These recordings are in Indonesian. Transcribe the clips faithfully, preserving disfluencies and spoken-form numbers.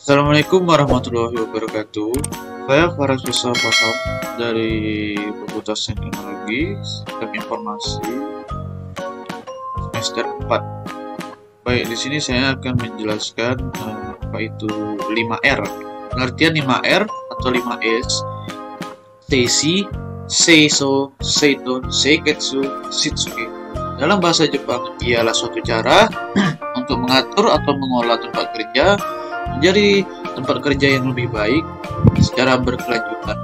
Assalamualaikum warahmatullahi wabarakatuh. Saya Faras Paham dari Fakultas Teknologi Sistem Informasi semester empat. Baik, di sini saya akan menjelaskan eh, apa itu lima R. Pengertian lima R atau lima S: Seishi, Seiso, Seito, Seiketsu, Shitsuke. Dalam bahasa Jepang, ialah suatu cara untuk mengatur atau mengolah tempat kerja menjadi tempat kerja yang lebih baik secara berkelanjutan.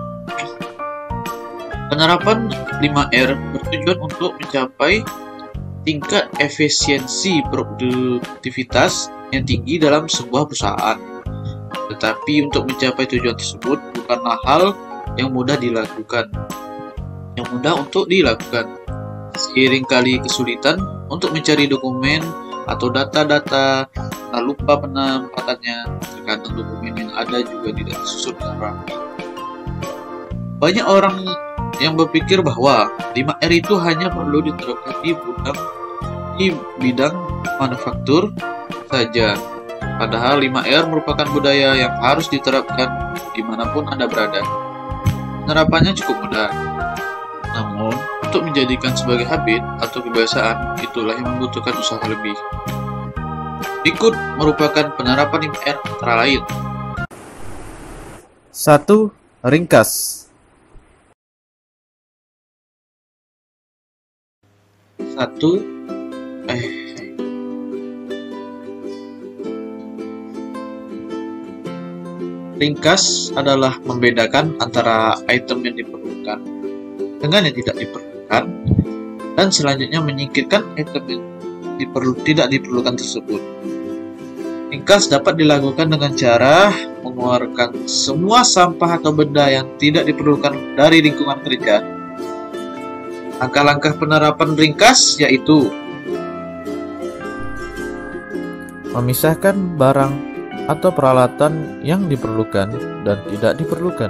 Penerapan lima R bertujuan untuk mencapai tingkat efisiensi produktivitas yang tinggi dalam sebuah perusahaan. Tetapi untuk mencapai tujuan tersebut bukanlah hal yang mudah dilakukan. Yang mudah untuk dilakukan. Seiring kali kesulitan untuk mencari dokumen atau data-data, tak lupa penempatannya, terkadang dokumen yang ada juga tidak disusun dengan rapi. Banyak orang yang berpikir bahwa lima R itu hanya perlu diterapkan di bidang, di bidang manufaktur saja. Padahal lima R merupakan budaya yang harus diterapkan dimanapun Anda berada. Penerapannya cukup mudah. Namun, untuk menjadikan sebagai habit atau kebiasaan, itulah yang membutuhkan usaha lebih. Berikut merupakan penerapan lima R antara lain. Satu. Ringkas. Satu, eh, ringkas adalah membedakan antara item yang diperlukan dengan yang tidak diperlukan, dan selanjutnya menyingkirkan item yang diperlu, tidak diperlukan tersebut. Ringkas dapat dilakukan dengan cara mengeluarkan semua sampah atau benda yang tidak diperlukan dari lingkungan kerja. Langkah-langkah penerapan ringkas yaitu Memisahkan barang atau peralatan yang diperlukan dan tidak diperlukan.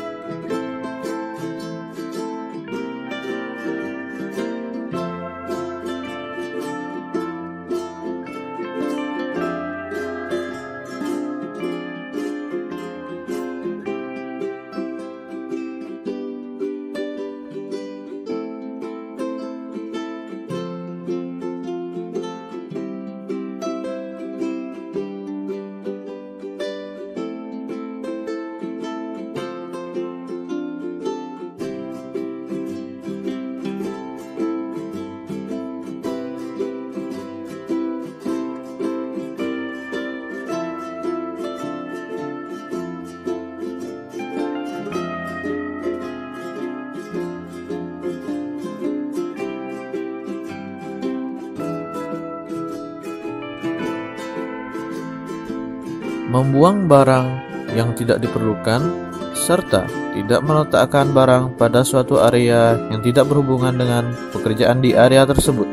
Membuang barang yang tidak diperlukan, serta tidak meletakkan barang pada suatu area yang tidak berhubungan dengan pekerjaan di area tersebut.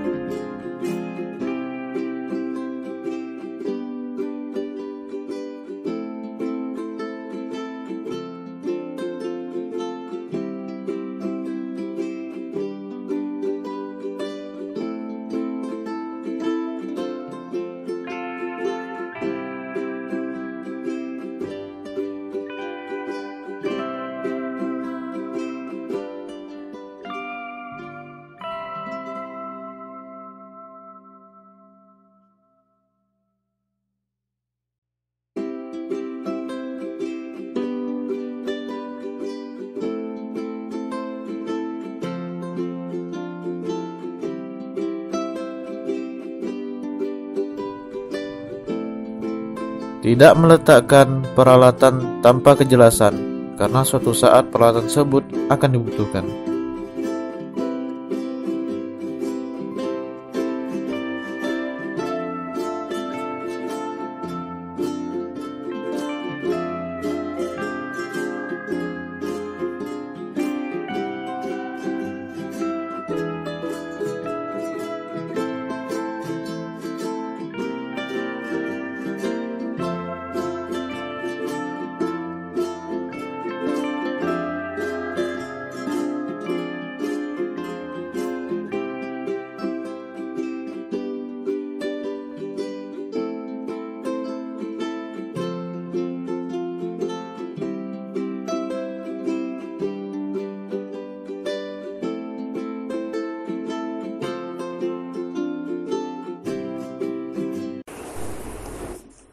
Tidak meletakkan peralatan tanpa kejelasan, karena suatu saat peralatan tersebut akan dibutuhkan.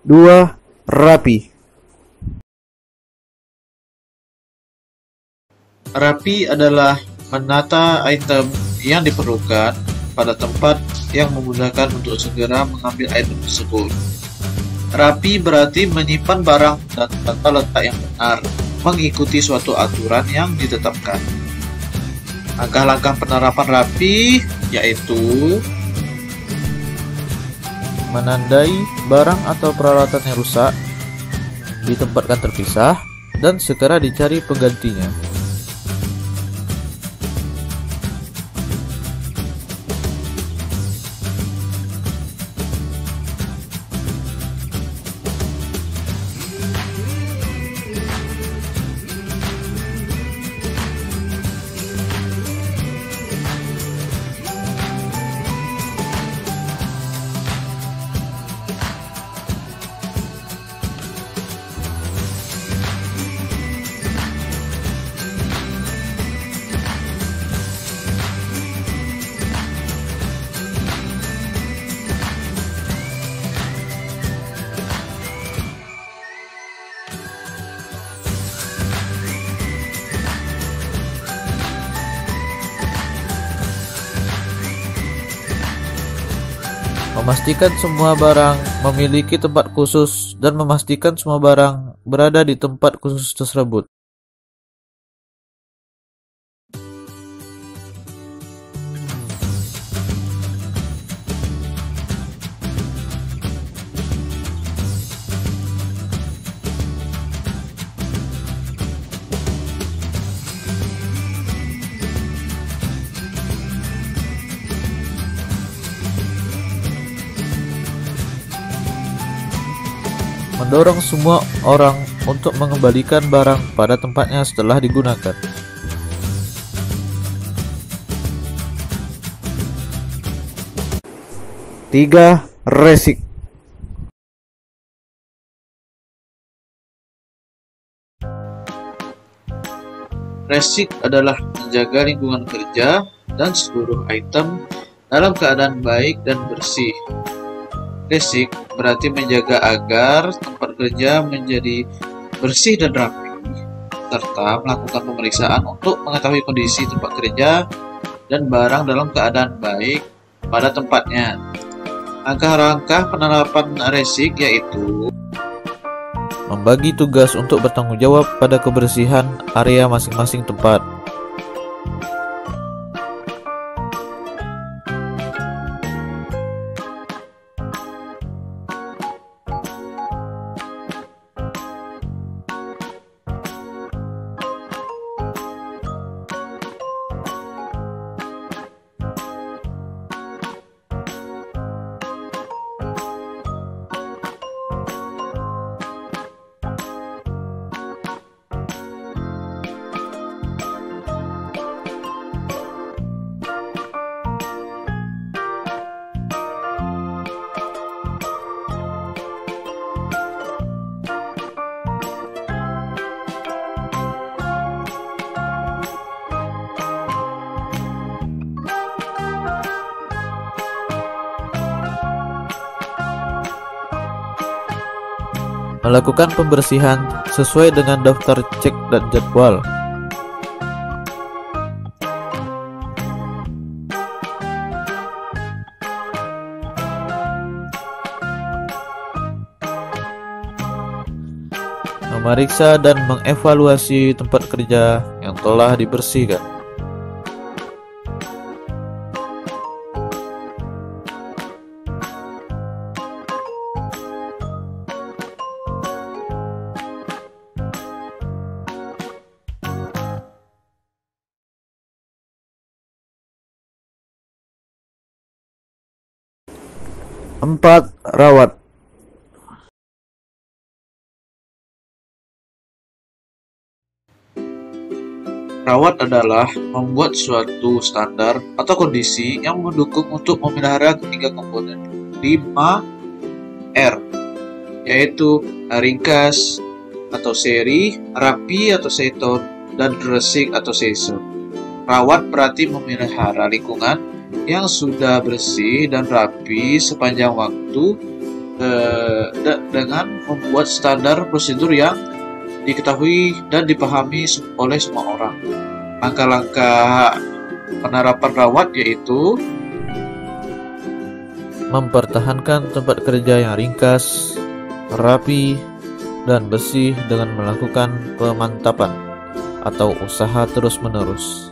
Dua, rapi. Rapi adalah menata item yang diperlukan pada tempat yang memudahkan untuk segera mengambil item tersebut. Rapi berarti menyimpan barang dan tata letak yang benar, mengikuti suatu aturan yang ditetapkan. Langkah-langkah penerapan rapi yaitu Menandai barang atau peralatan yang rusak, ditempatkan terpisah, dan segera dicari penggantinya. Memastikan semua barang memiliki tempat khusus dan memastikan semua barang berada di tempat khusus tersebut. Mendorong semua orang untuk mengembalikan barang pada tempatnya setelah digunakan. Tiga, resik. resik adalah menjaga lingkungan kerja dan seluruh item dalam keadaan baik dan bersih. Resik berarti menjaga agar tempat kerja menjadi bersih dan rapi, serta melakukan pemeriksaan untuk mengetahui kondisi tempat kerja dan barang dalam keadaan baik pada tempatnya. Langkah-langkah penerapan resik yaitu membagi tugas untuk bertanggung jawab pada kebersihan area masing-masing tempat. Melakukan pembersihan sesuai dengan daftar cek dan jadwal. Memeriksa dan mengevaluasi tempat kerja yang telah dibersihkan. Empat, rawat. Rawat adalah membuat suatu standar atau kondisi yang mendukung untuk memelihara ketiga komponen lima R, yaitu ringkas atau seri, rapi atau seton, dan resik atau season. Rawat berarti memelihara lingkungan yang sudah bersih dan rapi sepanjang waktu eh, dengan membuat standar prosedur yang diketahui dan dipahami oleh semua orang. Langkah-langkah penerapan rawat yaitu mempertahankan tempat kerja yang ringkas, rapi, dan bersih dengan melakukan pemantapan atau usaha terus-menerus.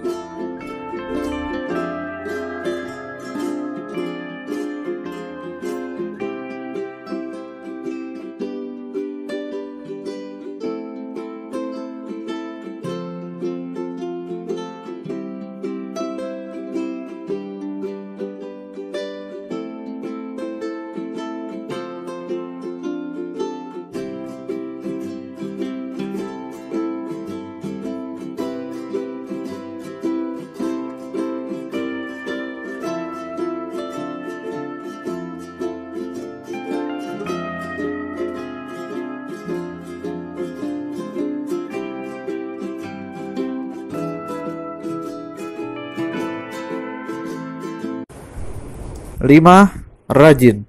lima. Rajin.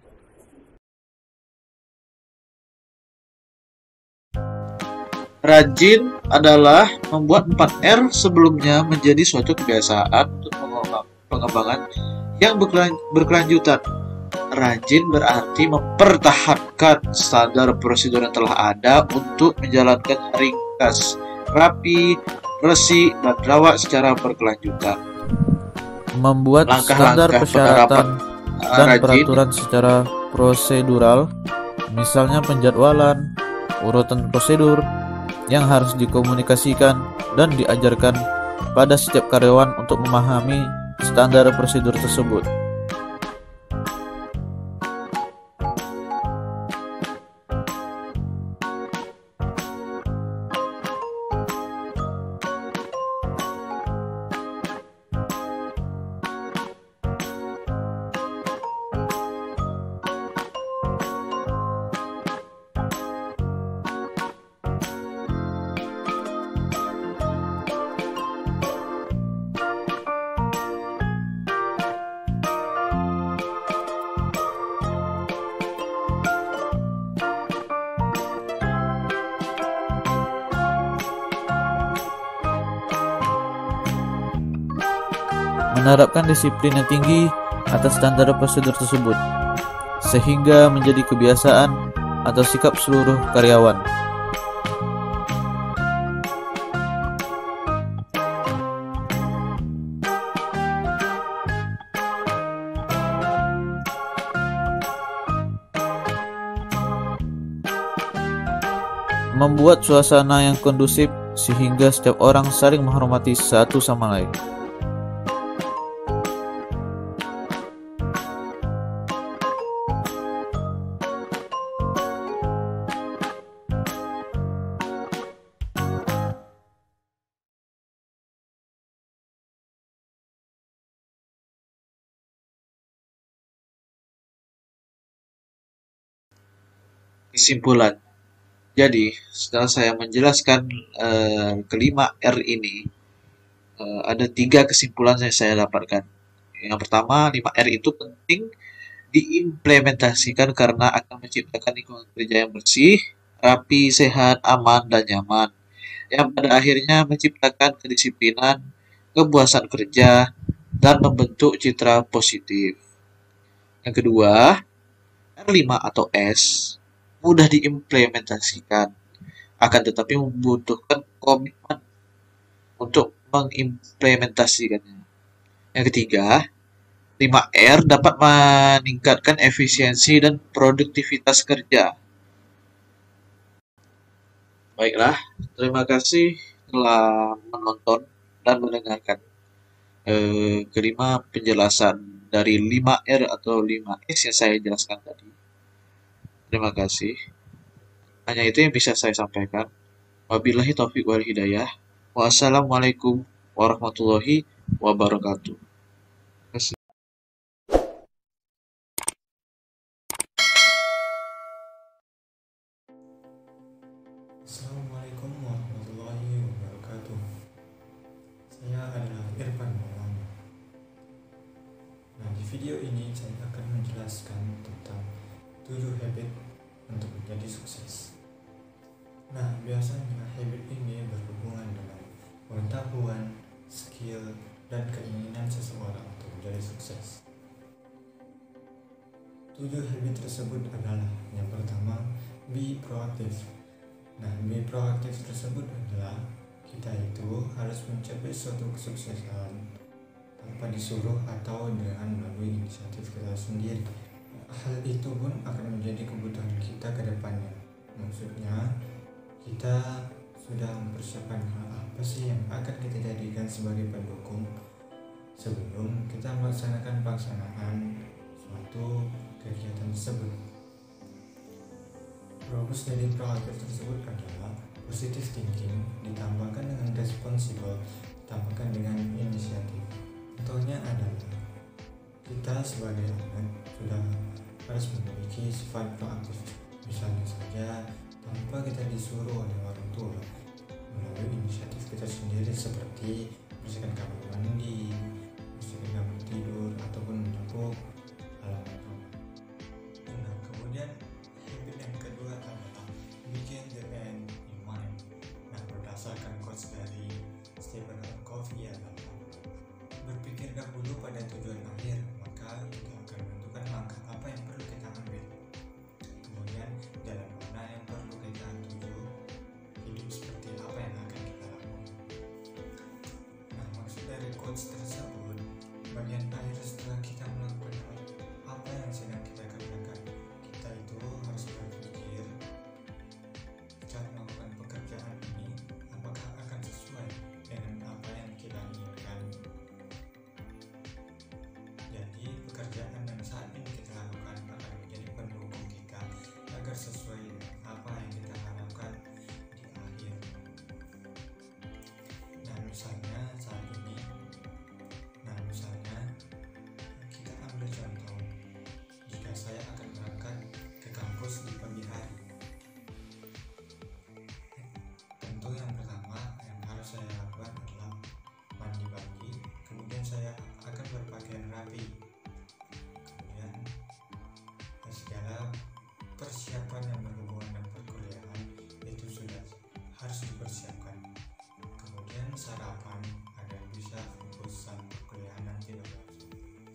Rajin adalah membuat empat R sebelumnya menjadi suatu kebiasaan untuk pengembangan yang berkelanjutan. Rajin berarti mempertahankan standar prosedur yang telah ada untuk menjalankan ringkas, rapi, bersih, dan rawat secara berkelanjutan. Membuat standar persyaratan dan rajin. Peraturan secara prosedural, misalnya penjadwalan, urutan prosedur yang harus dikomunikasikan dan diajarkan pada setiap karyawan untuk memahami standar prosedur tersebut. Menerapkan disiplin yang tinggi atas standar prosedur tersebut, sehingga menjadi kebiasaan atau sikap seluruh karyawan. Membuat suasana yang kondusif sehingga setiap orang saling menghormati satu sama lain. Kesimpulan. Jadi, setelah saya menjelaskan uh, kelima R ini, uh, ada tiga kesimpulan yang saya dapatkan. Yang pertama, lima R itu penting diimplementasikan karena akan menciptakan lingkungan kerja yang bersih, rapi, sehat, aman, dan nyaman. Yang pada akhirnya menciptakan kedisiplinan, kepuasan kerja, dan membentuk citra positif. Yang kedua, R lima atau S mudah diimplementasikan, akan tetapi membutuhkan komitmen untuk mengimplementasikannya. Yang ketiga, lima R dapat meningkatkan efisiensi dan produktivitas kerja. Baiklah, terima kasih telah menonton dan mendengarkan eh, kelima penjelasan dari lima R atau lima S yang saya jelaskan tadi. Terima kasih. Hanya itu yang bisa saya sampaikan. Wabillahi taufiq wal hidayah. Wassalamualaikum warahmatullahi wabarakatuh. Assalamualaikum warahmatullahi wabarakatuh. Saya adalah Irfan Maulana. Nah, di video ini saya akan menjelaskan tentang tujuh habit untuk menjadi sukses. Nah, biasanya habit ini berhubungan dengan pengetahuan, skill, dan keinginan seseorang untuk menjadi sukses. Tujuh habit tersebut adalah yang pertama, be proactive. Nah, be proactive tersebut adalah kita itu harus mencapai suatu kesuksesan tanpa disuruh atau dengan melalui inisiatif kita sendiri. Hal itu pun akan menjadi kebutuhan kita ke depannya. Maksudnya, kita sudah mempersiapkan hal apa sih yang akan kita jadikan sebagai pendukung sebelum kita melaksanakan pelaksanaan suatu kegiatan tersebut. Rumus dari proaktif tersebut adalah positive thinking ditambahkan dengan responsible ditambahkan dengan inisiatif. Contohnya adalah kita sebagai anak sudah harus memiliki sifat proaktif. Misalnya saja tanpa kita disuruh oleh orang tua, melalui inisiatif kita sendiri seperti bersihkan kamar mandi, bersihkan kamar tidur, ataupun menyapu halaman rumah. Nah, kemudian habit yang kedua adalah begin the end in mind. Nah, berdasarkan quotes dari Stephen Covey adalah berpikir dahulu pada tujuan akhir, maka kita akan menentukan langkah apa yang perlu kita ambil. Kemudian jalan mana yang perlu kita tuju, hidup seperti apa yang akan kita lakukan. Nah, maksud dari quotes tersebut, bagian akhir setelah kita melakukan apa yang sedang kita kerjakan, kita itu harus berpikir saat melakukan pekerjaan ini apakah akan sesuai dengan apa yang kita inginkan. Jadi pekerjaan yang saat ini kita lakukan akan menjadi pendukung kita agar sesuai dengan apa yang kita harapkan di akhir. Nah, misalnya saat ini, nah misalnya kita ambil contoh, jika saya akan berangkat ke kampus di pagi hari, tentu yang pertama yang harus saya lakukan adalah mandi pagi, kemudian saya akan berpakaian rapi, kemudian segala persiapan yang berhubungan dengan perkuliahan itu sudah harus dipersiapkan. Kemudian sarapan agar bisa fokus saat perkuliahan nanti berlangsung.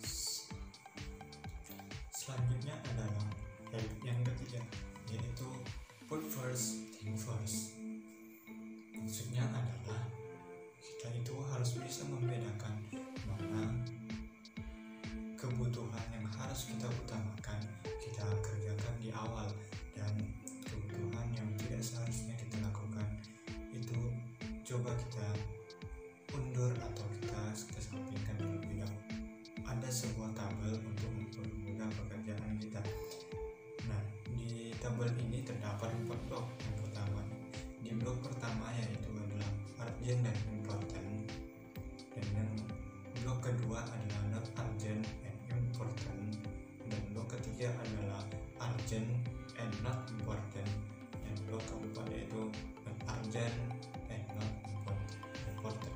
Selanjutnya adalah habit yang ketiga, yaitu put first, think first. Maksudnya adalah kita itu harus bisa membedakan mana kebutuhan yang harus kita utamakan kita kerjakan di awal, dan kebutuhan yang tidak seharusnya kita lakukan itu coba kita undur atau kita kesampingkan terlebih dahulu. Ada sebuah tabel untuk mempermudah pekerjaan kita. Nah, di tabel ini terdapat empat blok. Yang pertama, di blok pertama yaitu adalah urgent dan important, dan yang blok kedua adalah not urgent and important, dan blok ketiga adalah urgent and not important, dan blok keempat yaitu not urgent and not important.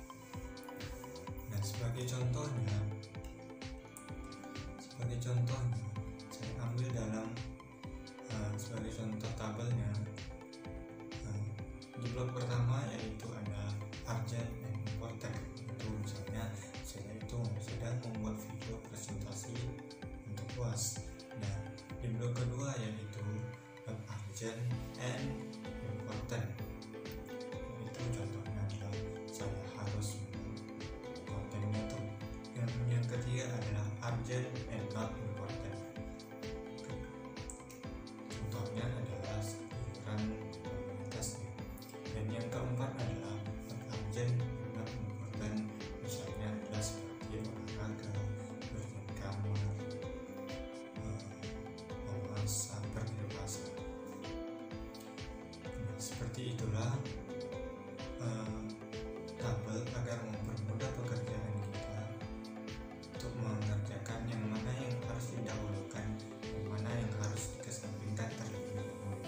Nah, sebagai contohnya sebagai contohnya saya ambil dalam uh, sebagai contoh tabelnya, uh, di blok pertama yaitu ada urgent and important. Itu misalnya saya itu sedang membuat video presentasi untuk U A S. Nah, di blok kedua yaitu urgent and important. Itu contohnya adalah saya harus kontennya tuh. Yang, yang ketiga adalah urgent and not important. Contohnya adalah liburan komunitasnya. Dan yang keempat adalah urgent and not important. Misalnya adalah seperti olahraga, berjalan kamar, memasak, pergi ke pasar. Nah, seperti itulah uh, tabel agar mempermudah pekerjaan kita untuk mengerjakan yang mana yang harus didahulukan, yang mana yang harus dikesampingkan terlebih dahulu.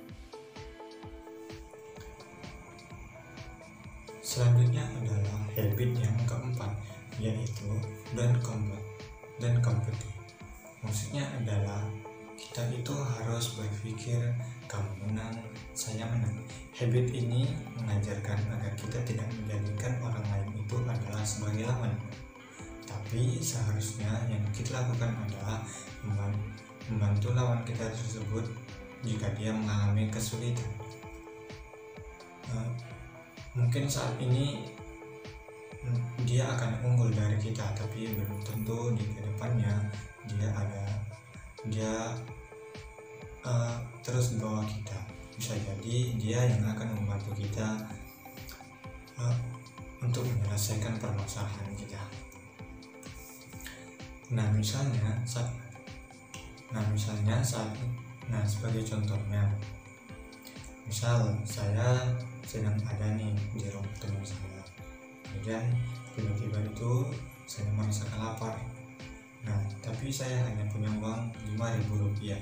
Selanjutnya adalah habit yang keempat, yaitu don't compete. Don't compete. Maksudnya adalah kita itu harus berpikir kamu menang, saya menang. Habit ini mengajarkan agar kita tidak menjadikan orang lain itu adalah sebagai lawan. Tapi seharusnya yang kita lakukan adalah membantu lawan kita tersebut jika dia mengalami kesulitan. Uh, mungkin saat ini dia akan unggul dari kita, tapi belum tentu di kedepannya dia ada dia uh, terus di bawah kita. Bisa jadi dia yang akan membantu kita uh, untuk menyelesaikan permasalahan kita. Nah misalnya saat, nah misalnya saat, nah sebagai contohnya, misal saya sedang ada nih di rumah teman saya, kemudian tiba-tiba itu saya merasakan lapar. Nah tapi saya hanya punya uang lima ribu rupiah.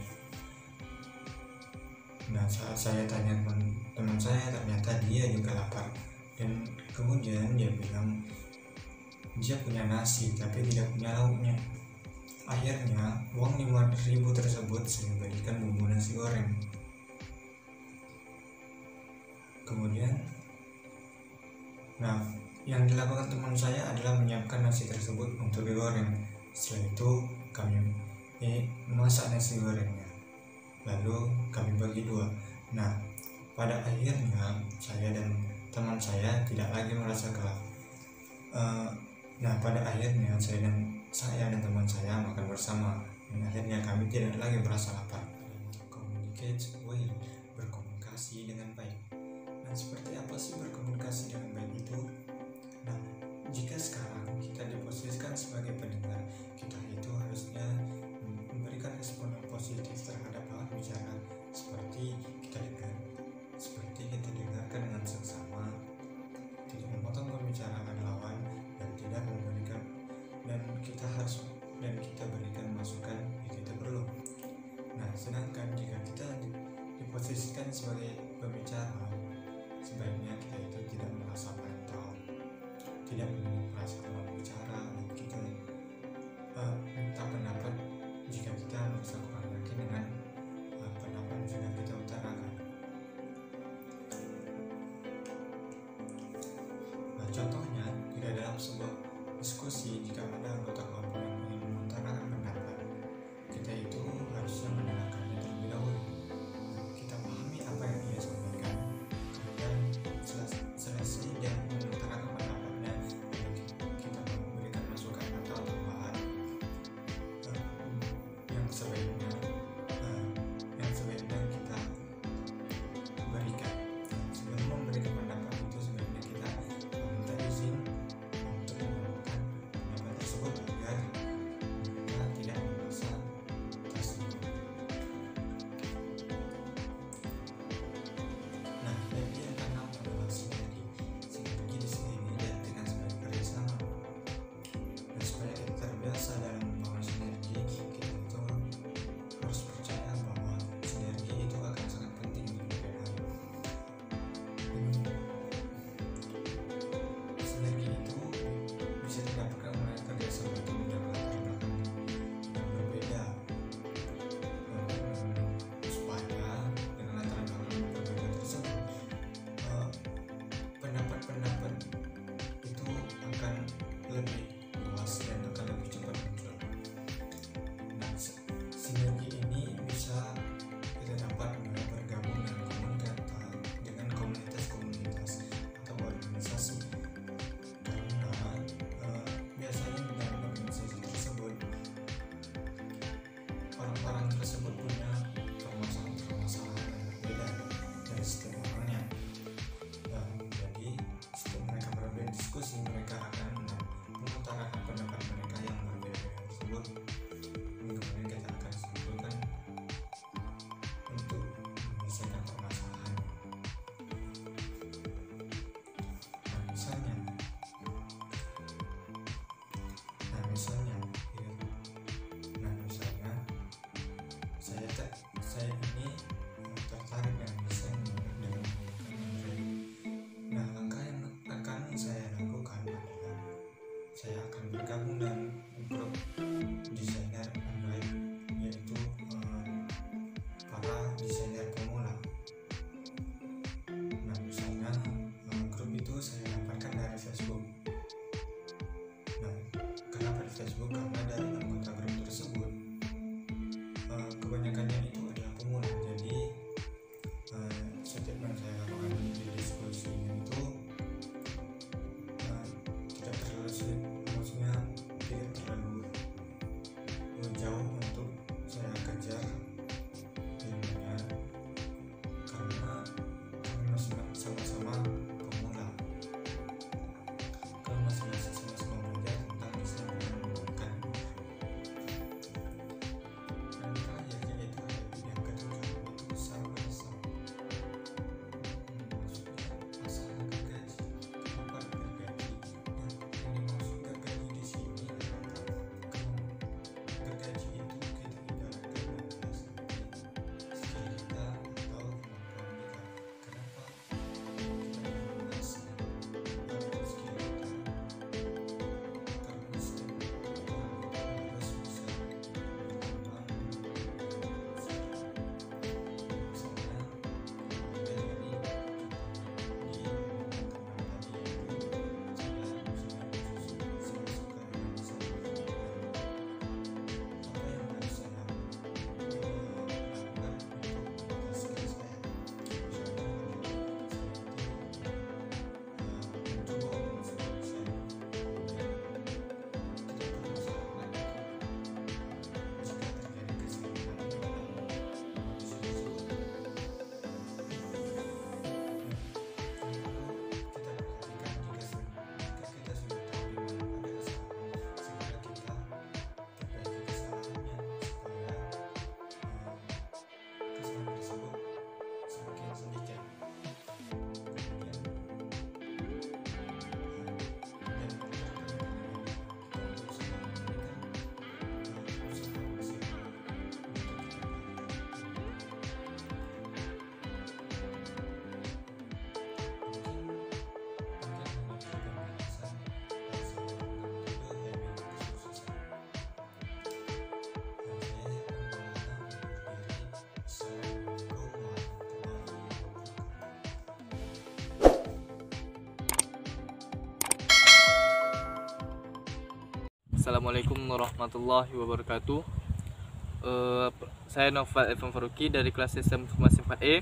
Nah saat saya tanya teman saya, ternyata dia juga lapar, dan kemudian dia bilang dia punya nasi tapi tidak punya lauknya. Akhirnya uang lima ribu tersebut saya berikan bumbu nasi goreng. Kemudian nah yang dilakukan teman saya adalah menyiapkan nasi tersebut untuk digoreng. Setelah itu kami eh, masak nasi gorengnya, lalu kami bagi dua. Nah pada akhirnya saya dan teman saya tidak lagi merasa kalah. uh, Nah pada akhirnya saya dan saya dan teman saya makan bersama, dan akhirnya kami tidak lagi merasa lapar. Communicate well, berkomunikasi dengan baik. Nah seperti apa sih berkomunikasi dengan baik itu? Nah jika sekarang kita diposisikan sebagai pendengar, kita itu harusnya memberikan respon yang positif terhadap lawan bicara, seperti kita dengar, seperti kita dengarkan dengan seksama, tidak memotong pembicaraan lawan, dan tidak memberikan, dan kita harus dan kita berikan masukan jika kita perlu. Nah sedangkan jika kita diposisikan sebagai pembicara, sebaiknya kita itu tidak merasa mental, tidak merasa lawan bicara, dan kita uh, minta pendapat jika kita merasa kurang yakin dengan uh, pendapat yang sudah kita utarakan. Nah contohnya, jika dalam sebuah diskusi, jika ada anggota kelompok yang ingin mengutarakan pendapat, kita itu harusnya mendengarkannya terlebih dahulu. Nah, kita pahami apa yang ia sampaikan, dan selesai dia mengutarakan pendapatnya, dan Assalamualaikum warahmatullahi wabarakatuh. uh, Saya Noval Evan Faruqi dari kelas Sistem Informasi empat E.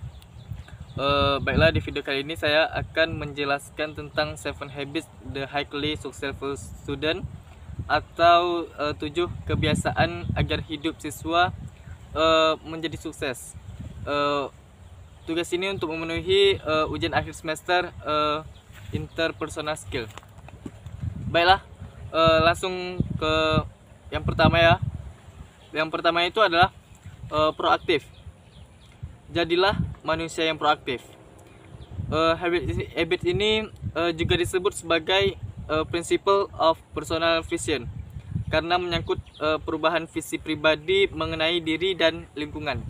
uh, Baiklah, di video kali ini saya akan menjelaskan tentang seven Habits the Highly Successful Student, atau uh, tujuh kebiasaan agar hidup siswa uh, menjadi sukses. uh, Tugas ini untuk memenuhi uh, ujian akhir semester uh, interpersonal skill. Baiklah, uh, langsung ke yang pertama ya. Yang pertama itu adalah uh, proaktif. Jadilah manusia yang proaktif. Uh, habit, habit ini uh, juga disebut sebagai uh, principle of personal vision karena menyangkut uh, perubahan visi pribadi mengenai diri dan lingkungan.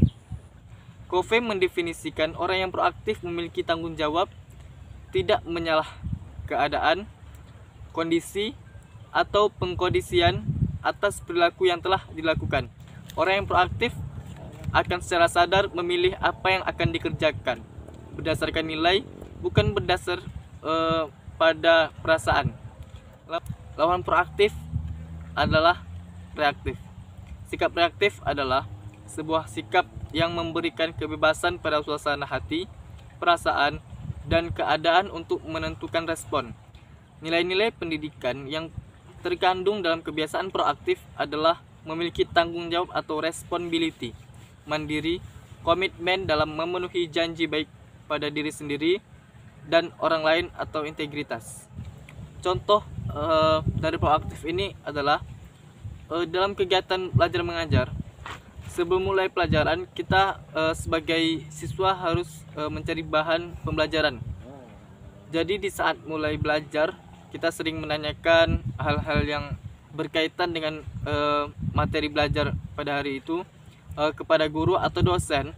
Covey mendefinisikan orang yang proaktif memiliki tanggung jawab, tidak menyalah keadaan, kondisi, atau pengkondisian atas perilaku yang telah dilakukan. Orang yang proaktif akan secara sadar memilih apa yang akan dikerjakan berdasarkan nilai, bukan berdasar uh, pada perasaan. Lawan proaktif adalah reaktif. Sikap reaktif adalah sebuah sikap yang memberikan kebebasan pada suasana hati, perasaan, dan keadaan untuk menentukan respon. Nilai-nilai pendidikan yang terkandung dalam kebiasaan proaktif adalah memiliki tanggung jawab atau responsibility, mandiri, komitmen dalam memenuhi janji baik pada diri sendiri dan orang lain, atau integritas. Contoh uh, dari proaktif ini adalah uh, dalam kegiatan belajar mengajar. Sebelum mulai pelajaran, kita uh, sebagai siswa harus uh, mencari bahan pembelajaran. Jadi di saat mulai belajar, kita sering menanyakan hal-hal yang berkaitan dengan uh, materi belajar pada hari itu uh, kepada guru atau dosen.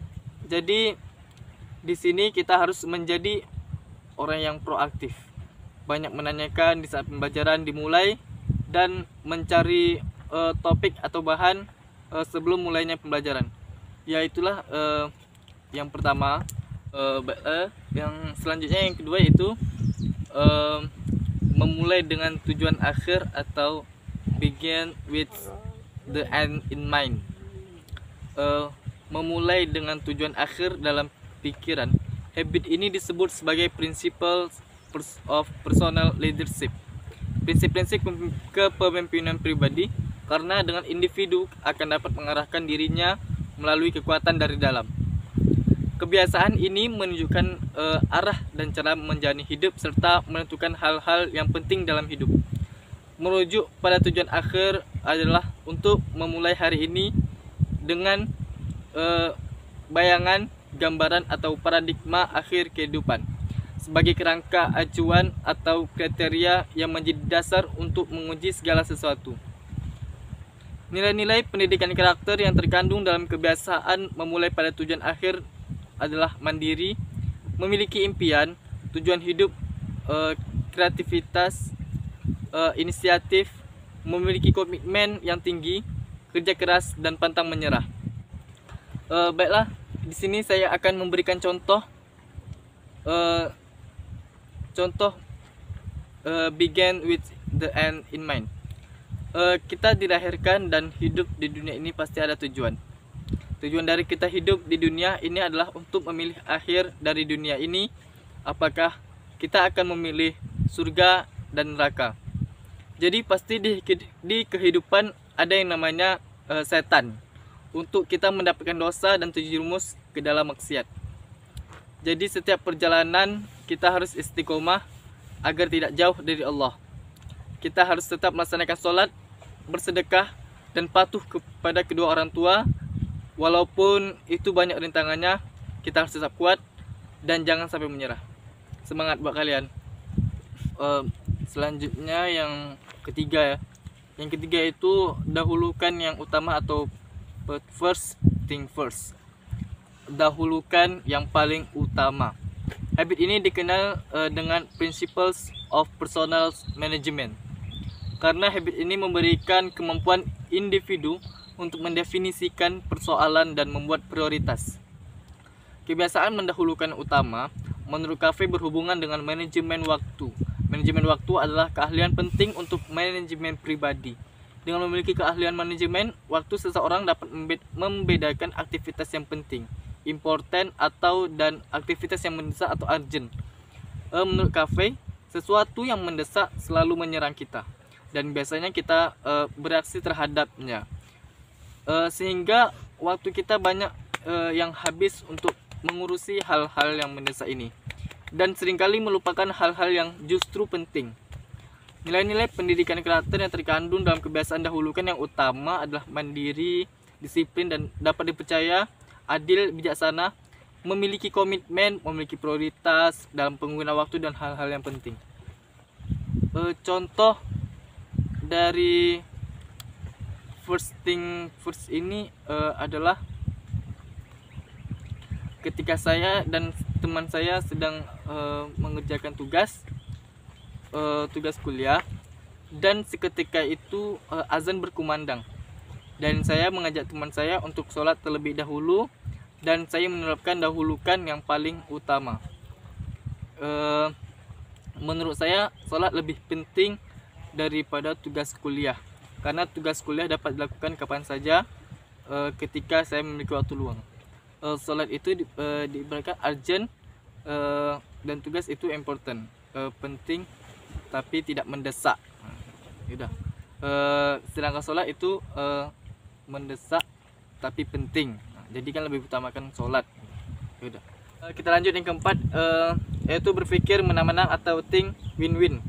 Jadi di sini kita harus menjadi orang yang proaktif, banyak menanyakan di saat pembelajaran dimulai dan mencari uh, topik atau bahan uh, sebelum mulainya pembelajaran. Ya, itulah uh, yang pertama. Uh, uh, yang selanjutnya, yang kedua itu uh, memulai dengan tujuan akhir atau begin with the end in mind. Uh, memulai dengan tujuan akhir dalam pikiran. Habit ini disebut sebagai principles of personal leadership, prinsip-prinsip kepemimpinan pribadi, karena dengan individu akan dapat mengarahkan dirinya melalui kekuatan dari dalam. Kebiasaan ini menunjukkan uh, arah dan cara menjalani hidup serta menentukan hal-hal yang penting dalam hidup. Merujuk pada tujuan akhir adalah untuk memulai hari ini dengan uh, bayangan, gambaran, atau paradigma akhir kehidupan sebagai kerangka acuan atau kriteria yang menjadi dasar untuk menguji segala sesuatu. Nilai-nilai pendidikan karakter yang terkandung dalam kebiasaan memulai pada tujuan akhir adalah mandiri, memiliki impian, tujuan hidup, uh, kreativitas, uh, inisiatif, memiliki komitmen yang tinggi, kerja keras, dan pantang menyerah. Uh, baiklah, di sini saya akan memberikan contoh, uh, contoh uh, begin with the end in mind. Uh, kita dilahirkan dan hidup di dunia ini pasti ada tujuan. Tujuan dari kita hidup di dunia ini adalah untuk memilih akhir dari dunia ini, apakah kita akan memilih surga dan neraka. Jadi pasti di, di kehidupan ada yang namanya uh, setan, untuk kita mendapatkan dosa dan terjerumus ke dalam maksiat. Jadi setiap perjalanan kita harus istiqomah agar tidak jauh dari Allah. Kita harus tetap melaksanakan sholat, bersedekah, dan patuh kepada kedua orang tua. Walaupun itu banyak rintangannya, kita harus tetap kuat dan jangan sampai menyerah. Semangat buat kalian. Uh, selanjutnya yang ketiga ya. Yang ketiga itu dahulukan yang utama atau first thing first. Dahulukan yang paling utama. Habit ini dikenal uh, dengan principles of personal management. Karena habit ini memberikan kemampuan individu untuk mendefinisikan persoalan dan membuat prioritas. Kebiasaan mendahulukan utama menurut Covey berhubungan dengan manajemen waktu, Manajemen waktu adalah keahlian penting untuk manajemen pribadi. Dengan memiliki keahlian manajemen waktu, seseorang dapat membedakan aktivitas yang penting, important, atau dan aktivitas yang mendesak atau urgent. E, menurut Covey, sesuatu yang mendesak selalu menyerang kita, dan biasanya kita e, bereaksi terhadapnya. E, sehingga waktu kita banyak e, yang habis untuk mengurusi hal-hal yang mendesak ini, dan seringkali melupakan hal-hal yang justru penting. Nilai-nilai pendidikan karakter yang terkandung dalam kebiasaan dahulukan yang utama adalah mandiri, disiplin, dan dapat dipercaya, adil, bijaksana, memiliki komitmen, memiliki prioritas dalam penggunaan waktu, dan hal-hal yang penting. E, contoh dari first thing first ini e, adalah ketika saya dan teman saya sedang e, mengerjakan tugas Uh, tugas kuliah, dan seketika itu uh, azan berkumandang, dan saya mengajak teman saya untuk sholat terlebih dahulu, dan saya menerapkan dahulukan yang paling utama. Uh, menurut saya sholat lebih penting daripada tugas kuliah, karena tugas kuliah dapat dilakukan kapan saja uh, ketika saya memiliki waktu luang. Uh, sholat itu di, uh, diibaratkan urgent, uh, dan tugas itu important, uh, penting tapi tidak mendesak. Sudah. Uh, sedangkan sholat itu uh, mendesak tapi penting. Nah, jadi kan lebih utamakan sholat. Sudah. Uh, kita lanjut yang keempat, uh, yaitu berpikir menang-menang atau think win-win.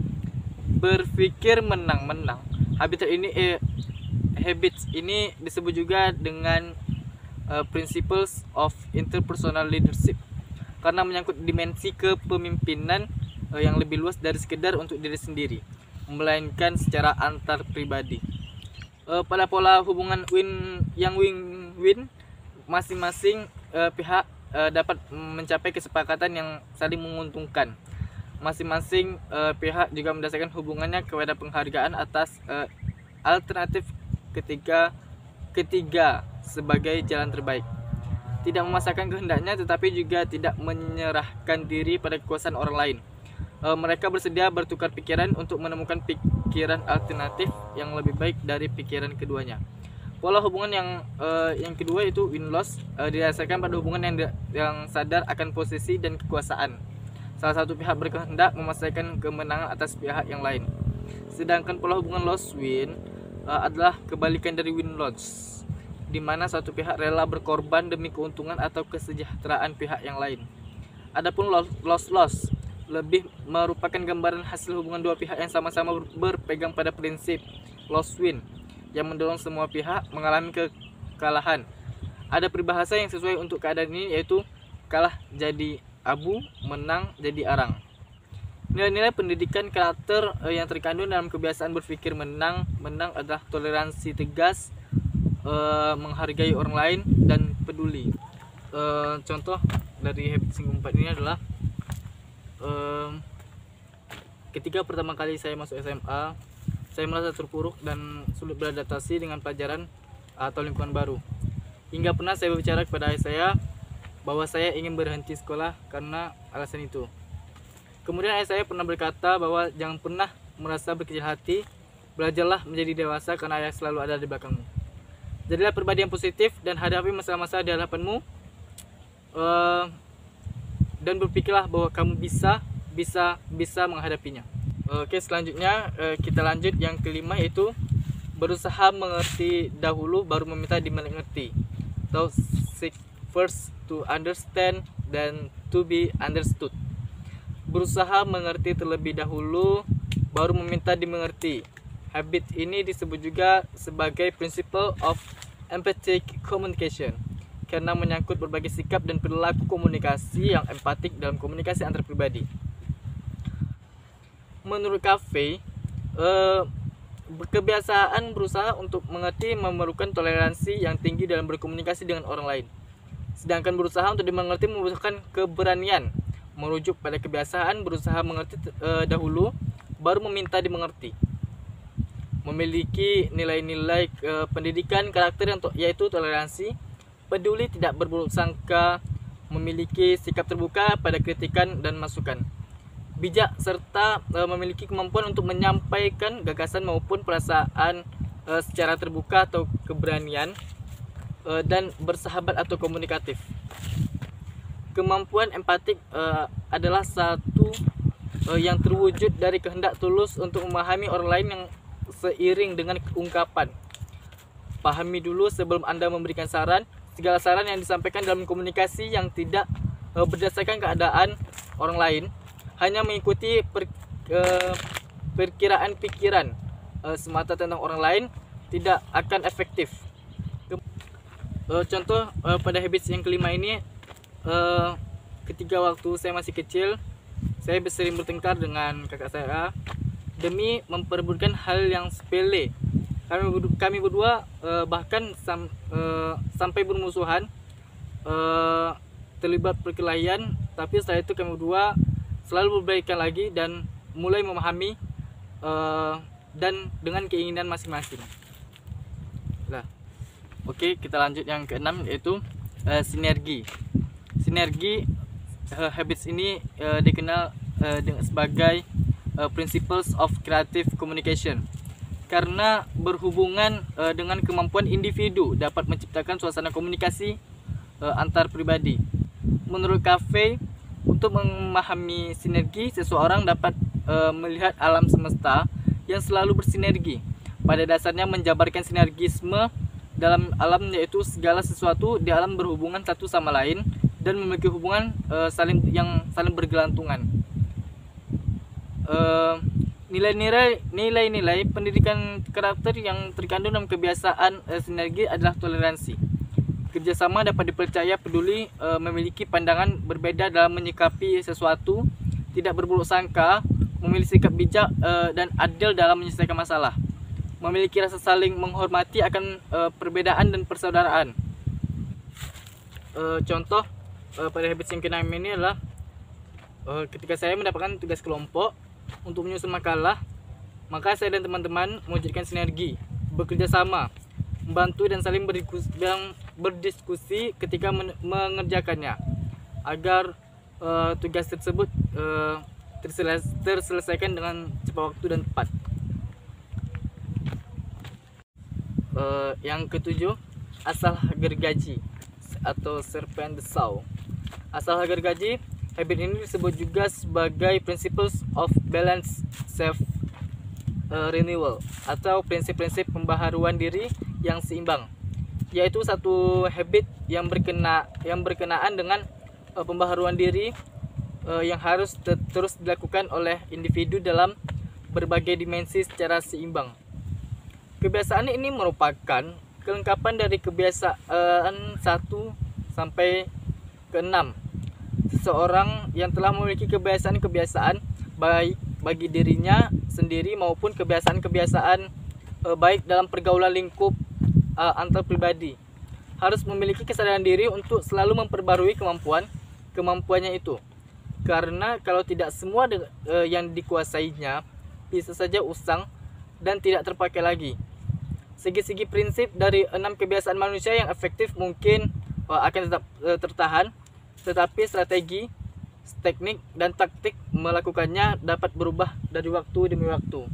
Berpikir menang-menang. Habitat ini, eh, habits ini disebut juga dengan uh, principles of interpersonal leadership, karena menyangkut dimensi kepemimpinan yang lebih luas dari sekedar untuk diri sendiri, melainkan secara antar pribadi. E, pada pola hubungan win yang win-win, masing-masing e, pihak e, dapat mencapai kesepakatan yang saling menguntungkan. Masing-masing e, pihak juga mendasarkan hubungannya kepada penghargaan atas e, alternatif ketiga ketiga sebagai jalan terbaik. Tidak memaksakan kehendaknya, tetapi juga tidak menyerahkan diri pada kekuasaan orang lain. E, mereka bersedia bertukar pikiran untuk menemukan pikiran alternatif yang lebih baik dari pikiran keduanya. Pola hubungan yang e, yang kedua itu win-loss, e, didasarkan pada hubungan yang yang sadar akan posisi dan kekuasaan. Salah satu pihak berkehendak memaksakan kemenangan atas pihak yang lain. Sedangkan pola hubungan loss-win e, adalah kebalikan dari win-loss, di mana satu pihak rela berkorban demi keuntungan atau kesejahteraan pihak yang lain. Adapun loss-loss lebih merupakan gambaran hasil hubungan dua pihak yang sama-sama berpegang pada prinsip loss-win yang mendorong semua pihak mengalami kekalahan. Ada peribahasa yang sesuai untuk keadaan ini, yaitu kalah jadi abu, menang jadi arang. Nilai-nilai pendidikan karakter yang terkandung dalam kebiasaan berpikir menang menang adalah toleransi tegas, Uh, menghargai orang lain, dan peduli. Uh, contoh dari habit yang keempat ini adalah uh, ketika pertama kali saya masuk S M A, saya merasa terpuruk dan sulit beradaptasi dengan pelajaran atau lingkungan baru. Hingga pernah saya berbicara kepada ayah saya bahwa saya ingin berhenti sekolah karena alasan itu. Kemudian ayah saya pernah berkata bahwa jangan pernah merasa berkecil hati, belajarlah menjadi dewasa karena ayah selalu ada di belakangmu. Jadilah pribadi yang positif dan hadapi masalah-masalah di hadapanmu, uh, dan berpikirlah bahwa kamu bisa bisa bisa menghadapinya. Oke, selanjutnya uh, kita lanjut yang kelima, yaitu berusaha mengerti dahulu baru meminta dimengerti. So, seek first to understand then to be understood. Berusaha mengerti terlebih dahulu baru meminta dimengerti. Habit ini disebut juga sebagai principle of empathic communication, karena menyangkut berbagai sikap dan perilaku komunikasi yang empatik dalam komunikasi antar pribadi. Menurut Covey, eh, kebiasaan berusaha untuk mengerti memerlukan toleransi yang tinggi dalam berkomunikasi dengan orang lain. Sedangkan berusaha untuk dimengerti membutuhkan keberanian, merujuk pada kebiasaan berusaha mengerti eh, dahulu baru meminta dimengerti. Memiliki nilai-nilai e, pendidikan karakter yang yaitu toleransi, peduli, tidak berburuk sangka, memiliki sikap terbuka pada kritikan dan masukan, bijak serta uh, memiliki kemampuan untuk menyampaikan gagasan maupun perasaan uh, secara terbuka atau keberanian, uh, dan bersahabat atau komunikatif. Kemampuan empatik uh, adalah satu uh, yang terwujud dari kehendak tulus untuk memahami orang lain yang seiring dengan ungkapan pahami dulu sebelum Anda memberikan saran. Segala saran yang disampaikan dalam komunikasi yang tidak uh, berdasarkan keadaan orang lain, hanya mengikuti per, uh, perkiraan pikiran uh, semata tentang orang lain, tidak akan efektif. Uh, contoh uh, pada habits yang kelima ini, Uh, ketika waktu saya masih kecil, saya sering bertengkar dengan kakak saya demi memperebutkan hal yang sepele. Kami berdua, kami berdua uh, bahkan sam, uh, sampai bermusuhan, uh, terlibat perkelahian. Tapi setelah itu kami berdua selalu berbaikan lagi dan mulai memahami uh, dan dengan keinginan masing-masing. Nah, oke, kita lanjut yang keenam, yaitu uh, sinergi. Sinergi uh, habits ini uh, dikenal uh, sebagai uh, principles of creative communication karena berhubungan uh, dengan kemampuan individu dapat menciptakan suasana komunikasi uh, antar pribadi. Menurut Café, untuk memahami sinergi, seseorang dapat uh, melihat alam semesta yang selalu bersinergi. Pada dasarnya menjabarkan sinergisme dalam alam, yaitu segala sesuatu di alam berhubungan satu sama lain dan memiliki hubungan uh, saling yang saling bergelantungan. Uh, nilai-nilai nilai-nilai pendidikan karakter yang terkandung dalam kebiasaan uh, sinergi adalah toleransi. Kerjasama dapat dipercaya, peduli, uh, memiliki pandangan berbeda dalam menyikapi sesuatu, tidak berburuk sangka, memiliki sikap bijak uh, dan adil dalam menyelesaikan masalah, memiliki rasa saling menghormati akan uh, perbedaan dan persaudaraan. Uh, contoh Uh, pada habits yang keenam ini adalah uh, ketika saya mendapatkan tugas kelompok untuk menyusun makalah, maka saya dan teman-teman mewujudkan sinergi, bekerja sama, membantu dan saling berdiskusi, berdiskusi ketika men mengerjakannya agar uh, tugas tersebut uh, terseles terselesaikan dengan cepat waktu dan tepat. Uh, yang ketujuh, asal gergaji atau serpent the saw. Asal gergaji, habit ini disebut juga sebagai principles of balance self uh, renewal atau prinsip-prinsip pembaharuan diri yang seimbang, yaitu satu habit yang berkena yang berkenaan dengan uh, pembaharuan diri uh, yang harus terus dilakukan oleh individu dalam berbagai dimensi secara seimbang. Kebiasaan ini merupakan kelengkapan dari kebiasaan satu sampai ke enam. Seseorang yang telah memiliki kebiasaan-kebiasaan baik bagi dirinya sendiri maupun kebiasaan-kebiasaan e, baik dalam pergaulan lingkup e, antar pribadi harus memiliki kesadaran diri untuk selalu memperbarui kemampuan kemampuannya itu. Karena kalau tidak semua de, e, yang dikuasainya bisa saja usang dan tidak terpakai lagi. Segi-segi prinsip dari enam kebiasaan manusia yang efektif mungkin uh, akan tetap uh, tertahan, tetapi strategi, teknik, dan taktik melakukannya dapat berubah dari waktu demi waktu.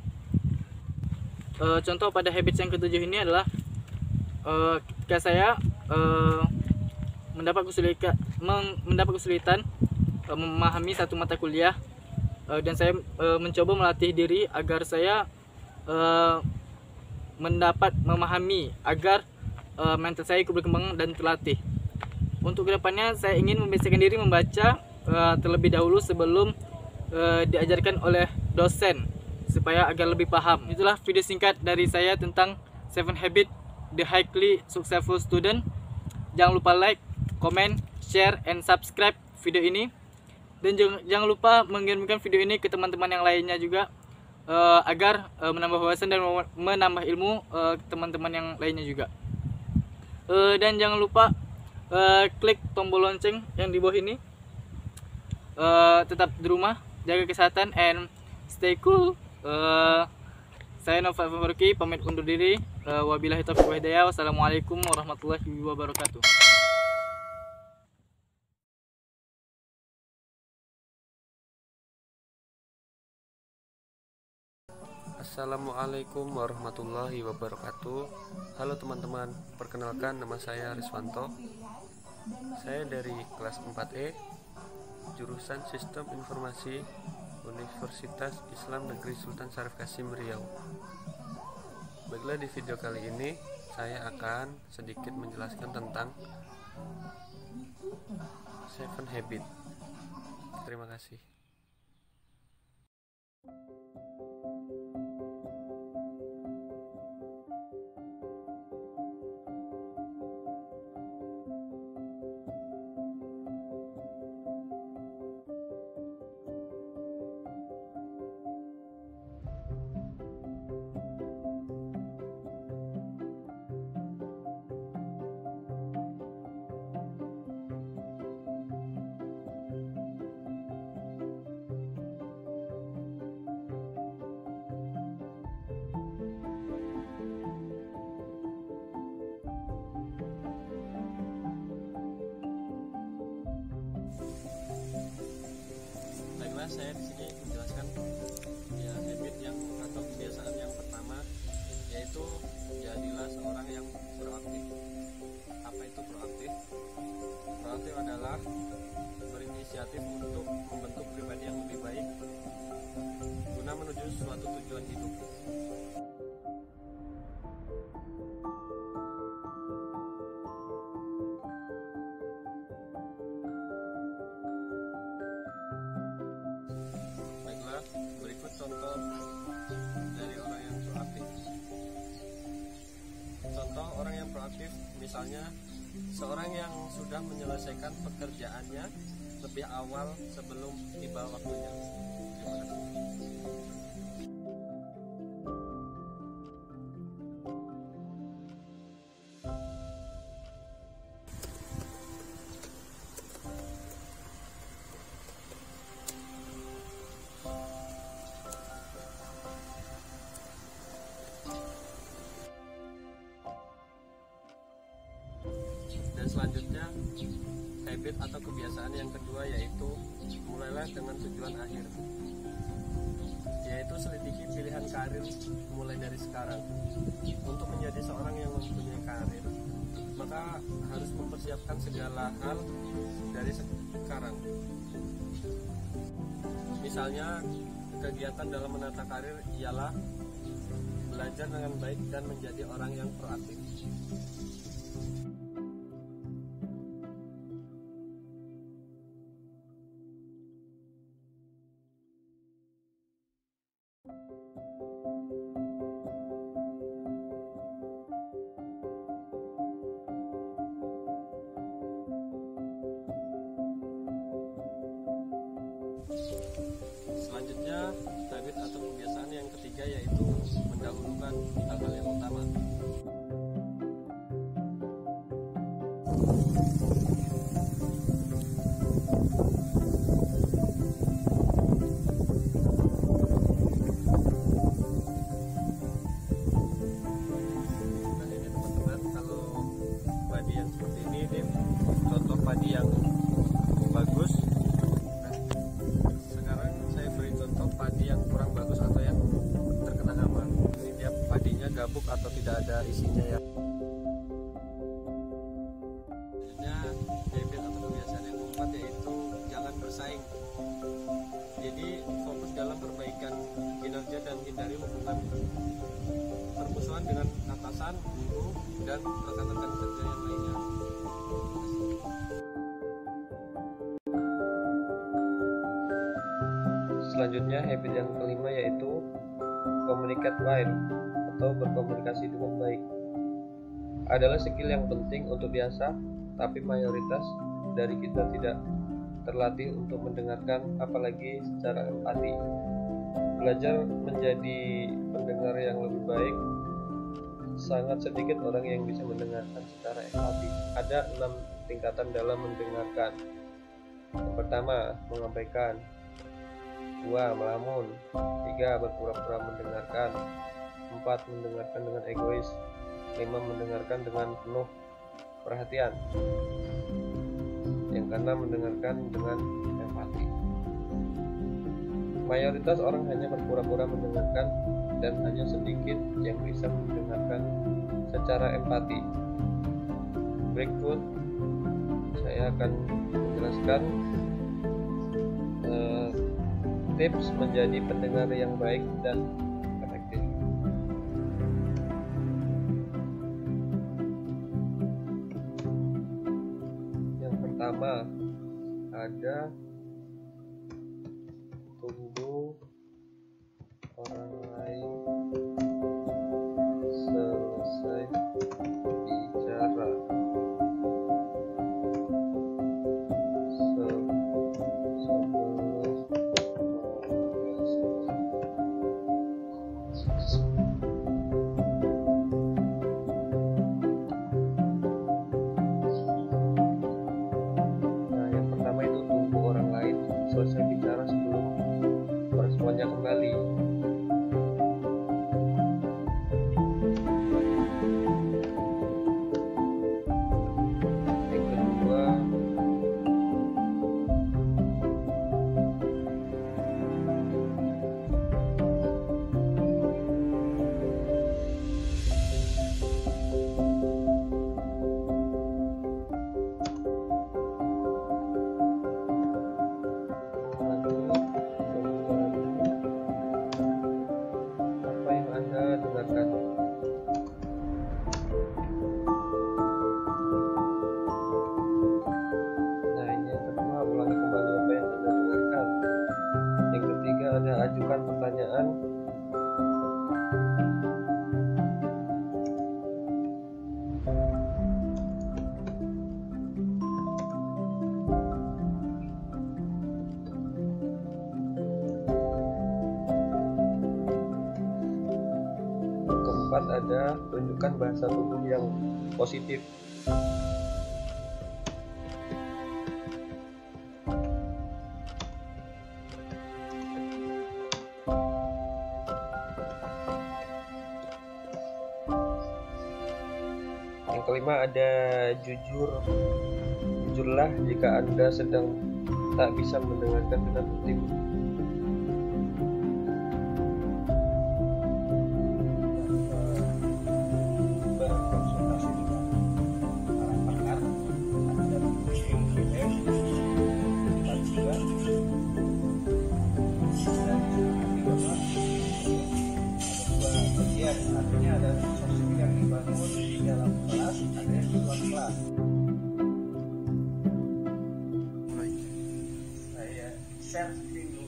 Uh, contoh pada habits yang ketujuh ini adalah uh, ketika saya uh, mendapat kesulitan, mendapat kesulitan uh, memahami satu mata kuliah, uh, dan saya uh, mencoba melatih diri agar saya uh, mendapat memahami agar uh, mental saya ikut berkembang dan terlatih. Untuk kedepannya saya ingin membiasakan diri membaca uh, terlebih dahulu sebelum uh, diajarkan oleh dosen supaya agar lebih paham. Itulah video singkat dari saya tentang seven Habits the Highly Successful Student. Jangan lupa like, comment, share, and subscribe video ini. Dan jangan, jangan lupa mengirimkan video ini ke teman-teman yang lainnya juga, Uh, agar uh, menambah wawasan dan menambah ilmu uh, teman-teman yang lainnya juga. Uh, dan jangan lupa uh, klik tombol lonceng yang di bawah ini. Uh, tetap di rumah, jaga kesehatan, and stay cool. Uh, saya Nova Faruqi pamit undur diri. Uh, wabillahi taufiq wal hidayah. Wassalamualaikum warahmatullahi wabarakatuh. Assalamualaikum warahmatullahi wabarakatuh. Halo teman-teman, perkenalkan nama saya Riswanto. Saya dari kelas empat E, jurusan Sistem Informasi, Universitas Islam Negeri Sultan Syarif Qasim Riau. Baiklah, di video kali ini saya akan sedikit menjelaskan tentang Seven Habits. Terima kasih. Baiklah, saya di sini menjelaskan ya habit yang atau kebiasaan yang pertama, yaitu jadilah seorang yang proaktif. Apa itu proaktif? Proaktif adalah berinisiatif untuk membentuk pribadi yang lebih baik guna menuju suatu tujuan hidup. Berikut contoh dari orang yang proaktif. Contoh orang yang proaktif, misalnya seorang yang sudah menyelesaikan pekerjaannya lebih awal sebelum tiba waktunya. Terima kasih. Dan selanjutnya, habit atau kebiasaan yang kedua yaitu mulailah dengan tujuan akhir, yaitu selidiki pilihan karir mulai dari sekarang. Untuk menjadi seorang yang mempunyai karir, maka harus mempersiapkan segala hal dari sekarang. Misalnya, kegiatan dalam menata karir ialah belajar dengan baik dan menjadi orang yang proaktif. Selanjutnya, habit atau kebiasaan yang ketiga yaitu mendahulukan hal-hal yang utama. Nah ini teman-teman, kalau padi yang seperti ini, ini contoh padi yang bagus. Padi yang kurang bagus atau yang terkena hama, ini dia padinya gabuk atau tidak ada isinya ya. Selanjutnya, habit atau kebiasaan yang keempat yaitu jangan bersaing. Jadi fokus dalam perbaikan kinerja dan hindari hubungan permusuhan dengan atasan, guru, dan rekan-rekan kerja yang lainnya. Selanjutnya, habit yang kelima yaitu communicate well atau berkomunikasi dengan baik. Adalah skill yang penting untuk diasah, tapi mayoritas dari kita tidak terlatih untuk mendengarkan, apalagi secara empati. Belajar menjadi pendengar yang lebih baik. Sangat sedikit orang yang bisa mendengarkan secara empati. Ada enam tingkatan dalam mendengarkan. Yang pertama, mengabaikan. Dua, melamun. Tiga, berpura-pura mendengarkan. Empat, mendengarkan dengan egois. Lima, mendengarkan dengan penuh perhatian. Yang keenam, mendengarkan dengan empati. Mayoritas orang hanya berpura-pura mendengarkan dan hanya sedikit yang bisa mendengarkan secara empati. Berikut saya akan menjelaskan uh, tips menjadi pendengar yang baik dan efektif. Yang pertama ada tunggu orang lain selesai bicara. Nah, yang pertama itu tunggu orang lain selesai bicara sebelum responnya kembali. Yang kedua, apa yang Anda dengarkan? Nah, ini yang kedua, ulangi kembali apa yang Anda dengarkan. Yang ketiga ada ajukan pertanyaan. Keempat ada tunjukkan bahasa tubuh yang positif. Yang kelima ada jujur. Jujurlah jika Anda sedang tak bisa mendengarkan dengan tim. Berkonsultasi dengan para pakar, ada museum B M, dan juga dan juga ada dua bagian, artinya ada sosial yang dibangun di dalam kelas, ada yang di luar kelas. Saya share screen dulu.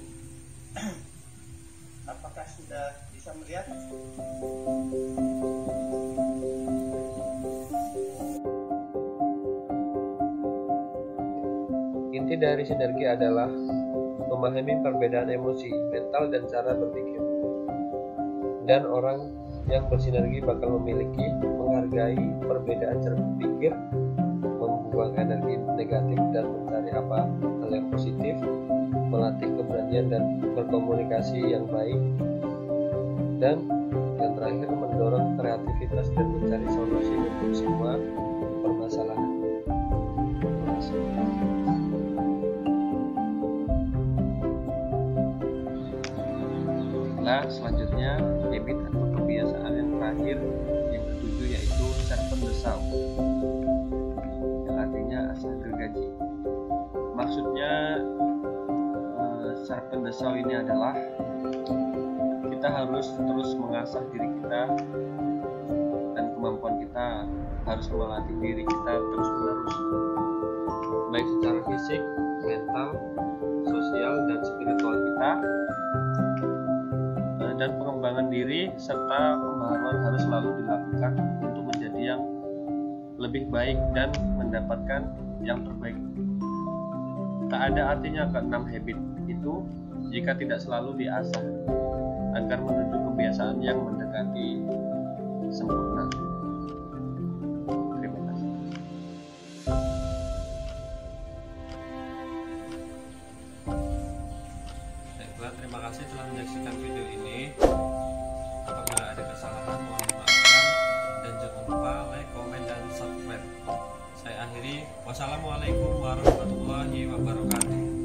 Apakah sudah bisa melihat? Inti dari sinergi adalah memahami perbedaan emosi, mental, dan cara berpikir. Dan orang yang bersinergi bakal memiliki, menghargai perbedaan cara berpikir, membuang energi negatif dan mencari apa hal yang positif, melatih keberanian dan berkomunikasi yang baik, dan yang terakhir mendorong kreativitas dan mencari solusi untuk semua permasalahan. Terima kasih. Nah, selanjutnya habit atau kebiasaan yang terakhir, yang ketujuh, yaitu sharpen the saw, yang artinya asah gergaji. Maksudnya uh, sharpen the saw ini adalah kita harus terus mengasah diri kita dan kemampuan kita, harus melatih diri kita terus menerus, baik secara fisik, mental, sosial, dan spiritual kita. Dan pengembangan diri serta pembaharuan harus selalu dilakukan untuk menjadi yang lebih baik dan mendapatkan yang terbaik. Tak ada artinya keenam habit itu jika tidak selalu diasah agar menuju kebiasaan yang mendekati sempurna. Terima kasih. Baiklah, terima kasih telah menyaksikan video ini. Apabila ada kesalahan mohon dimaafkan dan jangan lupa like, komen, dan subscribe. Saya akhiri. Wassalamualaikum warahmatullahi wabarakatuh.